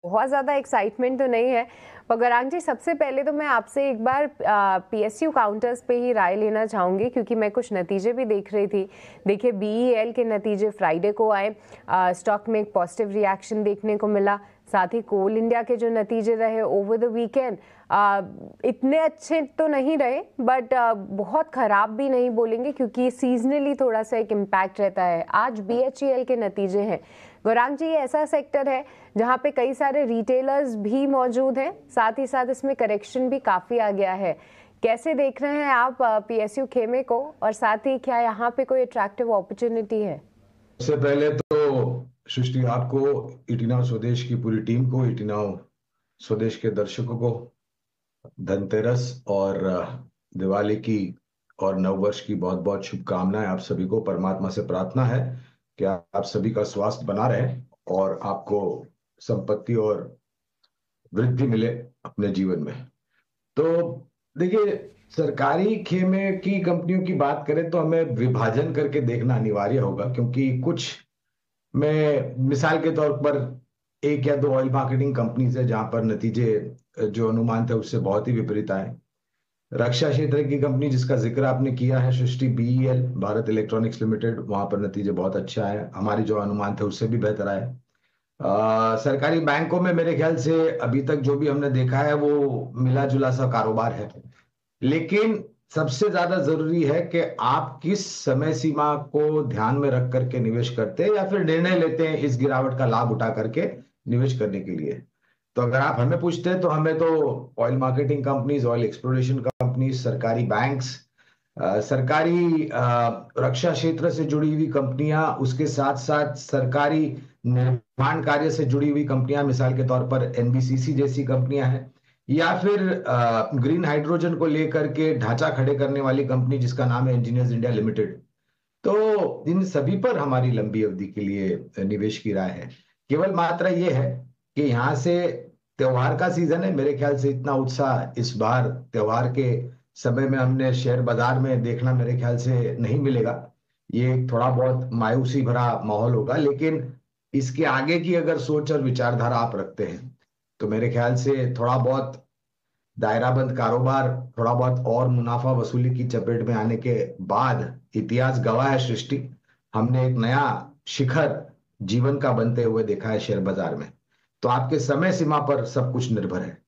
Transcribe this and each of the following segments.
बहुत ज़्यादा एक्साइटमेंट तो नहीं है, पर गौरांग जी सबसे पहले तो मैं आपसे एक बार पीएसयू काउंटर्स पे ही राय लेना चाहूँगी, क्योंकि मैं कुछ नतीजे भी देख रही थी। देखिए बीईएल के नतीजे फ्राइडे को आए, स्टॉक में एक पॉजिटिव रिएक्शन देखने को मिला। साथ ही कोल इंडिया के जो नतीजे रहे ओवर द वीकेंड इतने अच्छे तो नहीं रहे, बट बहुत ख़राब भी नहीं बोलेंगे, क्योंकि सीजनली थोड़ा सा एक इम्पैक्ट रहता है। आज बीएचईएल के नतीजे हैं। गौरांग जी, ये ऐसा सेक्टर है जहाँ पे कई सारे रिटेलर्स भी मौजूद हैं, साथ ही साथ इसमें करेक्शन भी काफ़ी आ गया है। कैसे देख रहे हैं आप पीएसयू खेमे को, और साथ ही क्या यहाँ पे कोई अट्रैक्टिव अपॉर्चुनिटी है? सबसे पहले तो सृष्टि, आपको, इटिनाव स्वदेश की पूरी टीम को, इटिनाव स्वदेश के दर्शकों को धनतेरस और दिवाली की और नववर्ष की बहुत बहुत शुभकामनाएं। आप सभी को परमात्मा से प्रार्थना है कि आप सभी का स्वास्थ्य बना रहे और आपको संपत्ति और वृद्धि मिले अपने जीवन में। तो देखिए, सरकारी खेमे की कंपनियों की बात करें तो हमें विभाजन करके देखना अनिवार्य होगा, क्योंकि कुछ में मिसाल के तौर पर एक या दो ऑयल मार्केटिंग कंपनीज है जहां पर नतीजे जो अनुमान थे उससे बहुत ही विपरीत आए। रक्षा क्षेत्र की कंपनी जिसका जिक्र आपने किया है Srishti, BEL, Bharat electronics limited, वहां पर नतीजे बहुत अच्छे आए, हमारे जो अनुमान थे उससे भी बेहतर आए। सरकारी बैंकों में मेरे ख्याल से अभी तक जो भी हमने देखा है वो मिला जुला सा कारोबार है, लेकिन सबसे ज्यादा जरूरी है कि आप किस समय सीमा को ध्यान में रख करके निवेश करते हैं या फिर निर्णय लेते हैं इस गिरावट का लाभ उठा करके निवेश करने के लिए। तो अगर आप हमें पूछते हैं तो हमें तो oil marketing companies, oil exploration companies, सरकारी बैंक्स, सरकारी रक्षा क्षेत्र से जुड़ी हुई कंपनियां, उसके साथ साथ सरकारी निर्माण कार्य से जुड़ी हुई कंपनियां, मिसाल के तौर पर एनबीसीसी जैसी कंपनियां हैं, या फिर ग्रीन हाइड्रोजन को लेकर के ढांचा खड़े करने वाली कंपनी जिसका नाम है इंजीनियर्स इंडिया लिमिटेड। तो इन सभी पर हमारी लंबी अवधि के लिए निवेश की राय है। केवल मात्रा ये है कि यहाँ से त्योहार का सीजन है, मेरे ख्याल से इतना उत्साह इस बार त्योहार के समय में हमने शेयर बाजार में देखना मेरे ख्याल से नहीं मिलेगा। ये थोड़ा बहुत मायूसी भरा माहौल होगा, लेकिन इसके आगे की अगर सोच और विचारधारा आप रखते हैं तो मेरे ख्याल से थोड़ा बहुत दायराबंद कारोबार, थोड़ा बहुत और मुनाफा वसूली की चपेट में आने के बाद इतिहास गवाह है सृष्टि, हमने एक नया शिखर जीवन का बनते हुए देखा है शेयर बाजार में। तो आपके समय सीमा पर सब कुछ निर्भर है।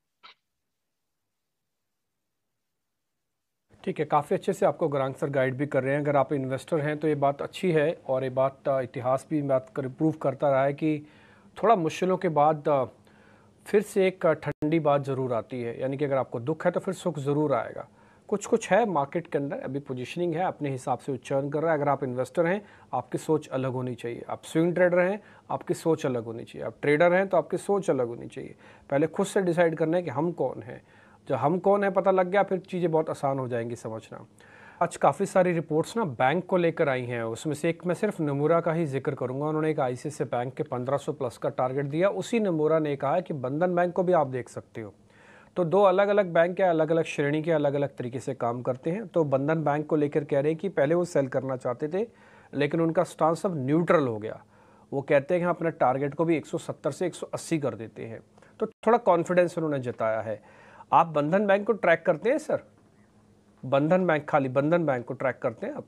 ठीक है, काफ़ी अच्छे से आपको गौरांग सर गाइड भी कर रहे हैं। अगर आप इन्वेस्टर हैं तो ये बात अच्छी है, और ये बात इतिहास भी बात कर प्रूव करता रहा है कि थोड़ा मुश्किलों के बाद फिर से एक ठंडी बात ज़रूर आती है। यानी कि अगर आपको दुख है तो फिर सुख ज़रूर आएगा। कुछ कुछ है मार्केट के अंदर, अभी पोजीशनिंग है, अपने हिसाब से उच्चारण कर रहा है। अगर आप इन्वेस्टर हैं, आपकी सोच अलग होनी चाहिए। आप स्विंग ट्रेडर हैं, आपकी सोच अलग होनी चाहिए। आप ट्रेडर हैं तो आपकी सोच अलग होनी चाहिए। पहले खुद से डिसाइड करना है कि हम कौन हैं। जब हम कौन है पता लग गया, फिर चीज़ें बहुत आसान हो जाएंगी समझना। आज काफ़ी सारी रिपोर्ट्स ना बैंक को लेकर आई हैं, उसमें से एक मैं सिर्फ नमूरा का ही जिक्र करूंगा। उन्होंने एक आईसीआईसीआई बैंक के 1500 प्लस का टारगेट दिया। उसी नमूरा ने कहा है कि बंधन बैंक को भी आप देख सकते हो। तो दो अलग अलग बैंक के अलग अलग श्रेणी के अलग अलग तरीके से काम करते हैं। तो बंधन बैंक को लेकर कह रहे हैं कि पहले वो सेल करना चाहते थे, लेकिन उनका स्टांस अब न्यूट्रल हो गया। वो कहते हैं कि हम अपने टारगेट को भी 170 से 180 कर देते हैं। तो थोड़ा कॉन्फिडेंस उन्होंने जताया है। आप बंधन बैंक को ट्रैक करते हैं सर? बंधन बैंक, खाली बंधन बैंक को ट्रैक करते हैं आप?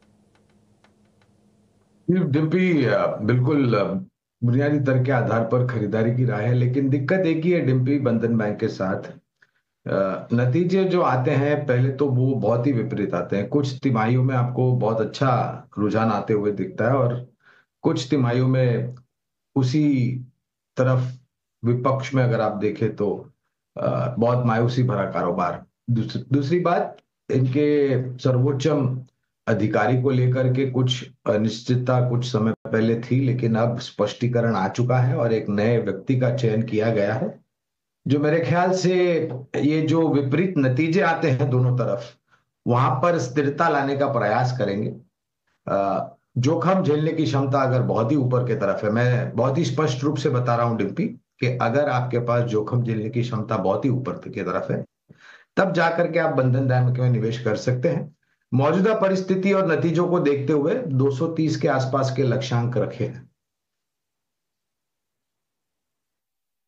डिम्पी, बिल्कुल बुनियादी तर्क के आधार पर खरीदारी की राय है, लेकिन दिक्कत एक ही है डिम्पी बंधन बैंक के साथ। नतीजे जो आते हैं पहले तो वो बहुत ही विपरीत आते हैं। कुछ तिमाहियों में आपको बहुत अच्छा रुझान आते हुए दिखता है और कुछ तिमाहियों में उसी तरफ विपक्ष में अगर आप देखें तो बहुत मायूसी भरा कारोबार। दूसरी बात, इनके सर्वोच्चम अधिकारी को लेकर के कुछ अनिश्चितता कुछ समय पहले थी, लेकिन अब स्पष्टीकरण आ चुका है और एक नए व्यक्ति का चयन किया गया है, जो मेरे ख्याल से ये जो विपरीत नतीजे आते हैं दोनों तरफ, वहां पर स्थिरता लाने का प्रयास करेंगे। जोखिम झेलने की क्षमता अगर बहुत ही ऊपर की तरफ है, मैं बहुत ही स्पष्ट रूप से बता रहा हूं डिम्पी, कि अगर आपके पास जोखिम झेलने की क्षमता बहुत ही ऊपर की तरफ है, तब जाकर के आप बंधन बैंक में निवेश कर सकते हैं। मौजूदा परिस्थिति और नतीजों को देखते हुए 230 के आसपास के लक्ष्यांक रखे हैं।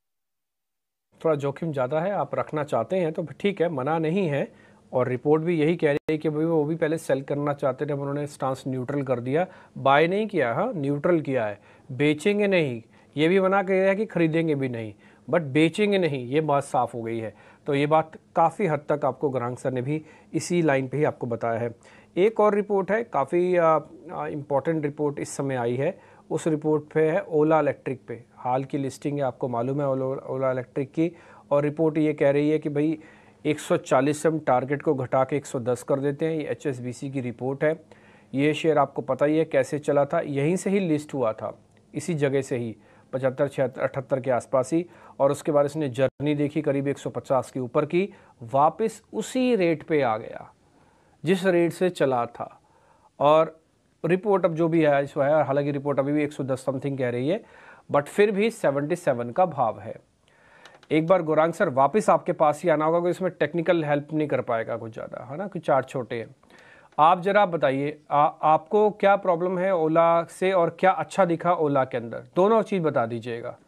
थोड़ा जोखिम ज़्यादा है, आप रखना चाहते हैं तो ठीक है, मना नहीं है। और रिपोर्ट भी यही कह रही है कि भाई वो भी पहले सेल करना चाहते थे, उन्होंने स्टांस न्यूट्रल कर दिया, बाय नहीं किया, हाँ न्यूट्रल किया है, बेचेंगे नहीं, ये भी मना किया है कि खरीदेंगे भी नहीं, बट बेचेंगे नहीं, ये बात साफ़ हो गई है। तो ये बात काफ़ी हद तक आपको गरांग सर ने भी इसी लाइन पे ही आपको बताया है। एक और रिपोर्ट है, काफ़ी इम्पॉर्टेंट रिपोर्ट इस समय आई है, उस रिपोर्ट पे है ओला इलेक्ट्रिक पे, हाल की लिस्टिंग है, आपको मालूम है ओला इलेक्ट्रिक की। और रिपोर्ट ये कह रही है कि भाई 140 से हम टारगेट को घटा के 110 कर देते हैं। ये HSBC की रिपोर्ट है। ये शेयर आपको पता ही है कैसे चला था, यहीं से ही लिस्ट हुआ था, इसी जगह से ही 75, 76, 78 के आसपास ही। और उसके बाद इसने जर्नी देखी, करीब 150 के ऊपर की, वापस उसी रेट पे आ गया जिस रेट से चला था। और रिपोर्ट अब जो भी है इस है, हालांकि रिपोर्ट अभी भी 110 समथिंग कह रही है, बट फिर भी 77 का भाव है। एक बार गौरांग सर वापस आपके पास ही आना होगा, क्योंकि इसमें टेक्निकल हेल्प नहीं कर पाएगा कुछ ज़्यादा, है ना, कुछ चार्ट छोटे हैं। आप जरा बताइए आपको क्या प्रॉब्लम है ओला से, और क्या अच्छा दिखा ओला के अंदर, दोनों चीज़ बता दीजिएगा।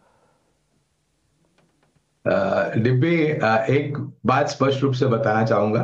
डिब्बी, एक बात स्पष्ट रूप से बताना चाहूंगा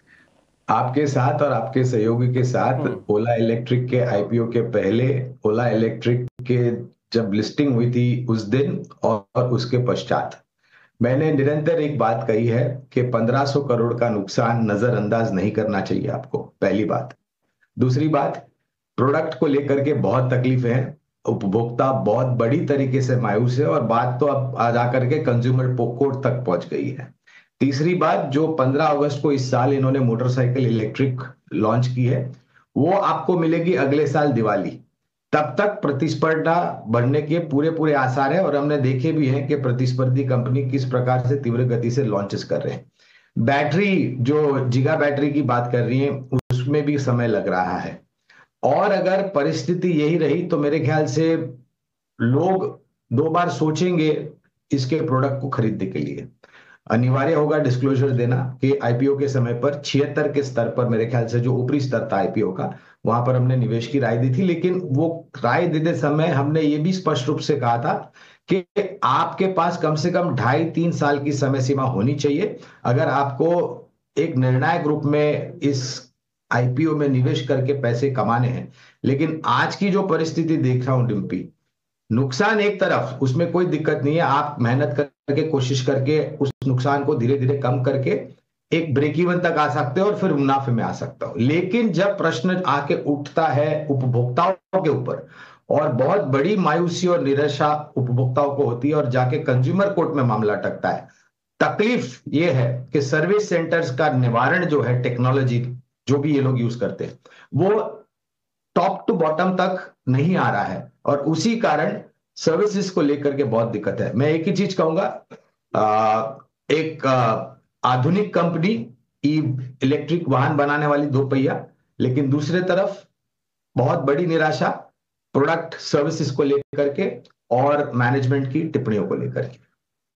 आपके साथ और आपके सहयोगी के साथ। ओला इलेक्ट्रिक के आईपीओ के पहले, ओला इलेक्ट्रिक के जब लिस्टिंग हुई थी उस दिन और उसके पश्चात मैंने निरंतर एक बात कही है कि 1500 करोड़ का नुकसान नजरअंदाज नहीं करना चाहिए आपको, पहली बात। दूसरी बात, प्रोडक्ट को लेकर के बहुत तकलीफें हैं, उपभोक्ता बहुत बड़ी तरीके से मायूस है, और बात तो अब आ जाकर के कंज्यूमर कोर्ट तक पहुंच गई है। तीसरी बात, जो 15 अगस्त को इस साल इन्होंने मोटरसाइकिल इलेक्ट्रिक लॉन्च की है, वो आपको मिलेगी अगले साल दिवाली। तब तक प्रतिस्पर्धा बढ़ने के पूरे पूरे आसार है, और हमने देखे भी हैं कि प्रतिस्पर्धी कंपनी किस प्रकार से तीव्र गति से लॉन्चेस कर रहे हैं। बैटरी, जो जिगा बैटरी की बात कर रही है, उसमें भी समय लग रहा है। और अगर परिस्थिति यही रही तो मेरे ख्याल से लोग 2 बार सोचेंगे इसके प्रोडक्ट को खरीदने के लिए। अनिवार्य होगा डिस्क्लोजर देना कि आईपीओ के समय पर 76 के स्तर पर, मेरे ख्याल से जो ऊपरी स्तर था आईपीओ का, वहां पर हमने निवेश की राय दी थी। लेकिन वो राय देते समय हमने ये भी स्पष्ट रूप से कहा था कि आपके पास कम से कम 2.5-3 साल की समय सीमा होनी चाहिए अगर आपको एक निर्णायक रूप में इस आईपीओ में निवेश करके पैसे कमाने हैं। लेकिन आज की जो परिस्थिति देख रहा हूं डिम्पी, नुकसान एक तरफ, उसमें कोई दिक्कत नहीं है, आप मेहनत करके कोशिश करके उस नुकसान को धीरे धीरे कम करके एक ब्रेक इवन तक आ सकते हो और फिर मुनाफे में आ सकता हो। लेकिन जब प्रश्न आके उठता है उपभोक्ताओं के ऊपर, और बहुत बड़ी मायूसी और निराशा उपभोक्ताओं को होती है, और जाके कंज्यूमर कोर्ट में मामला अटकता है, तकलीफ ये है कि सर्विस सेंटर्स का निवारण जो है, टेक्नोलॉजी जो भी ये लोग यूज करते हैं, वो टॉप टू बॉटम तक नहीं आ रहा है, और उसी कारण सर्विसेज को लेकर के बहुत दिक्कत है। मैं एक ही चीज कहूंगा, एक आधुनिक कंपनी, ई इलेक्ट्रिक वाहन बनाने वाली 2 पहिया, लेकिन दूसरे तरफ बहुत बड़ी निराशा प्रोडक्ट सर्विसेज को लेकर के और मैनेजमेंट की टिप्पणियों को लेकर के।